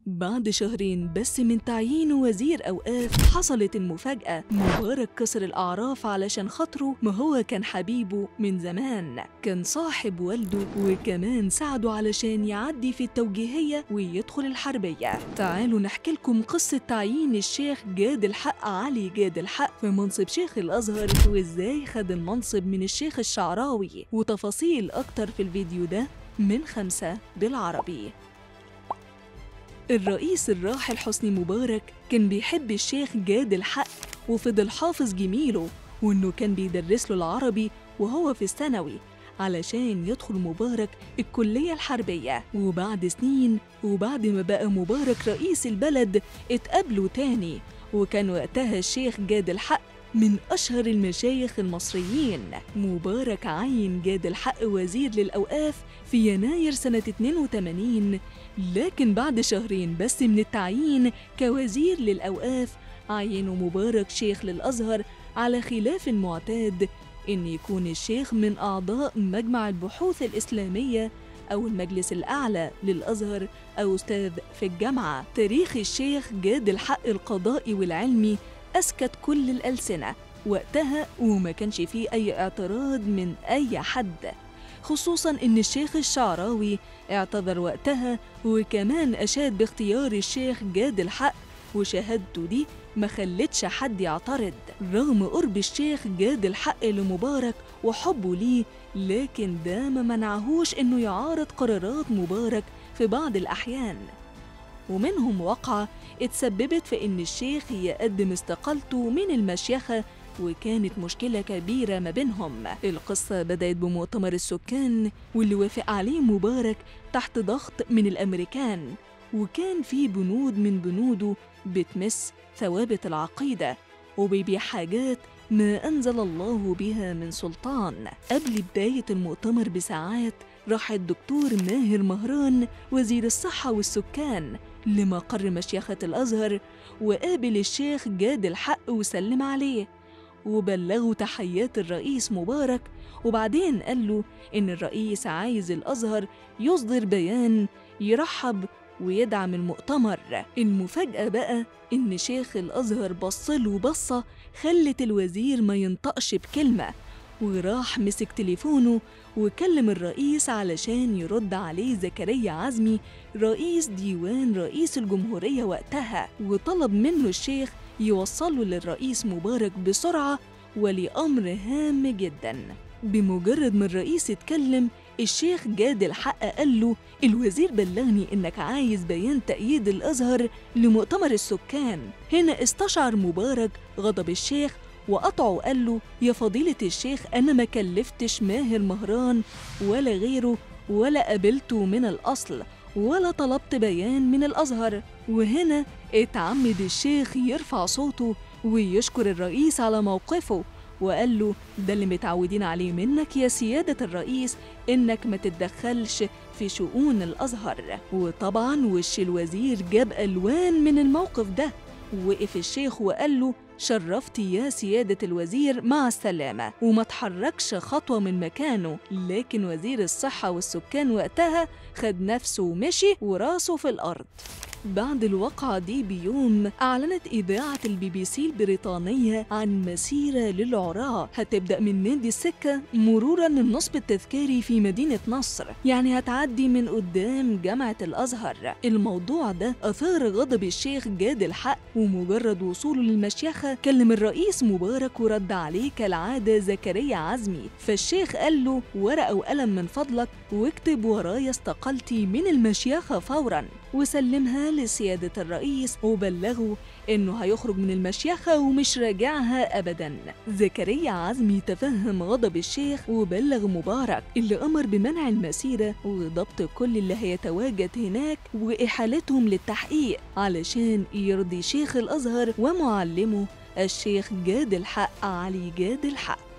بعد شهرين بس من تعيينه وزير أوقاف حصلت المفاجأة. مبارك كسر الأعراف علشان خاطره، ما هو كان حبيبه من زمان، كان صاحب والده وكمان ساعده علشان يعدي في التوجيهية ويدخل الحربية. تعالوا نحكي لكم قصة تعيين الشيخ جاد الحق علي جاد الحق في منصب شيخ الأزهر، وإزاي خد المنصب من الشيخ الشعراوي، وتفاصيل أكتر في الفيديو ده من 5 بالعربي. الرئيس الراحل حسني مبارك كان بيحب الشيخ جاد الحق وفضل حافظ جميله، وإنه كان بيدرس له العربي وهو في الثانوي علشان يدخل مبارك الكلية الحربية. وبعد سنين وبعد ما بقى مبارك رئيس البلد اتقابلوا تاني، وكان وقتها الشيخ جاد الحق من أشهر المشايخ المصريين. مبارك عين جاد الحق وزير للأوقاف في يناير سنة 82، لكن بعد شهرين بس من التعيين كوزير للأوقاف عينوا مبارك شيخ للأزهر، على خلاف المعتاد إن يكون الشيخ من أعضاء مجمع البحوث الإسلامية أو المجلس الأعلى للأزهر أو أستاذ في الجامعة. تاريخ الشيخ جاد الحق القضائي والعلمي أسكت كل الألسنة وقتها، وما كانش فيه أي اعتراض من أي حد، خصوصاً إن الشيخ الشعراوي اعتذر وقتها وكمان أشاد باختيار الشيخ جاد الحق، وشهادته دي ما خلتش حد يعترض رغم قرب الشيخ جاد الحق لمبارك وحبه ليه، لكن ده ما منعهوش إنه يعارض قرارات مبارك في بعض الأحيان، ومنهم وقعة اتسببت في إن الشيخ يقدم استقالته من المشيخة، وكانت مشكلة كبيرة ما بينهم. القصة بدأت بمؤتمر السكان واللي وافق عليه مبارك تحت ضغط من الأمريكان، وكان في بنود من بنوده بتمس ثوابت العقيدة وبيبيع حاجات ما أنزل الله بها من سلطان. قبل بداية المؤتمر بساعات راح الدكتور ماهر مهران وزير الصحة والسكان لمقر مشيخة الأزهر، وقابل الشيخ جاد الحق وسلم عليه وبلغوا تحيات الرئيس مبارك، وبعدين قال له إن الرئيس عايز الأزهر يصدر بيان يرحب ويدعم المؤتمر. المفاجأة بقى إن شيخ الأزهر بصله بصة خلت الوزير ما ينطقش بكلمة، وراح مسك تليفونه وكلم الرئيس علشان يرد عليه زكريا عزمي رئيس ديوان رئيس الجمهورية وقتها، وطلب منه الشيخ يوصله للرئيس مبارك بسرعة ولأمر هام جداً. بمجرد ما الرئيس اتكلم الشيخ جاد الحق قال له الوزير بلغني إنك عايز بيان تأييد الأزهر لمؤتمر السكان. هنا استشعر مبارك غضب الشيخ وقطعه وقال له يا فضيلة الشيخ أنا ما كلفتش ماهر مهران ولا غيره ولا قابلته من الأصل ولا طلبت بيان من الأزهر. وهنا اتعمد الشيخ يرفع صوته ويشكر الرئيس على موقفه، وقال له ده اللي متعودين عليه منك يا سيادة الرئيس، إنك ما تتدخلش في شؤون الأزهر. وطبعاً وش الوزير جاب ألوان من الموقف ده، وقف الشيخ وقال له شرفتي يا سيادة الوزير مع السلامة، وما تحركش خطوة من مكانه. لكن وزير الصحة والسكان وقتها خد نفسه ومشي وراسه في الأرض. بعد الوقعة دي بيوم أعلنت إذاعة BBC البريطانية عن مسيرة للعراة هتبدأ من نادي السكة مروراً للنصب التذكاري في مدينة نصر، يعني هتعدي من قدام جامعة الأزهر. الموضوع ده أثار غضب الشيخ جاد الحق، ومجرد وصوله للمشيخة كلم الرئيس مبارك ورد عليه كالعادة زكريا عزمي، فالشيخ قال له ورقة وقلم من فضلك واكتب ورايا استقالتي من المشيخة فوراً وسلمها لسيادة الرئيس، وبلغوا إنه هيخرج من المشيخة ومش راجعها أبداً. زكريا عزمي تفهم غضب الشيخ وبلغ مبارك اللي أمر بمنع المسيرة وضبط كل اللي هيتواجد هناك وإحالتهم للتحقيق علشان يرضي شيخ الأزهر ومعلمه الشيخ جاد الحق علي جاد الحق.